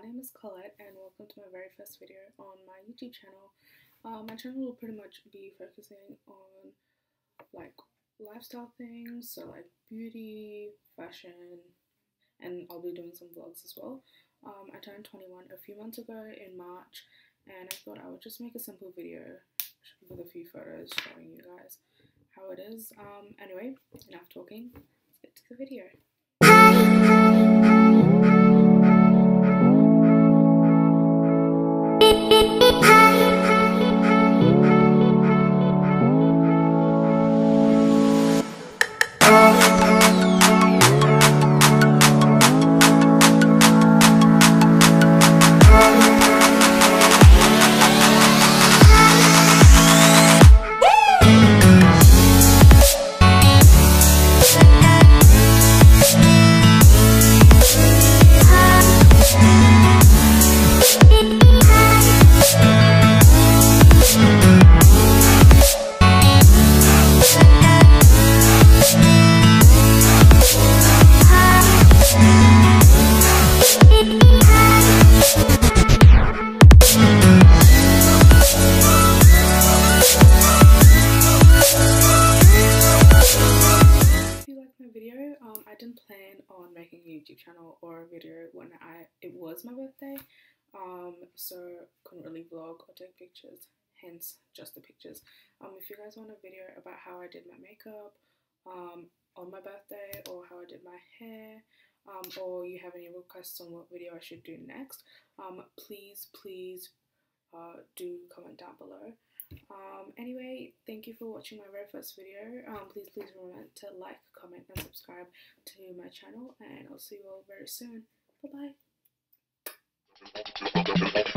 name is Colette and welcome to my very first video on my YouTube channel. My channel will pretty much be focusing on like lifestyle things, so like beauty, fashion, and I'll be doing some vlogs as well. I turned 21 a few months ago in March and I thought I would just make a simple video with a few photos showing you guys how it is. Anyway, enough talking, let's get to the video. I didn't plan on making a YouTube channel or a video when it was my birthday, so couldn't really vlog or take pictures, hence just the pictures. If you guys want a video about how I did my makeup on my birthday, or how I did my hair, or you have any requests on what video I should do next, please do comment down below. Anyway, thank you for watching my very first video. Please remember to like, comment and subscribe to my channel, and I'll see you all very soon. Bye bye.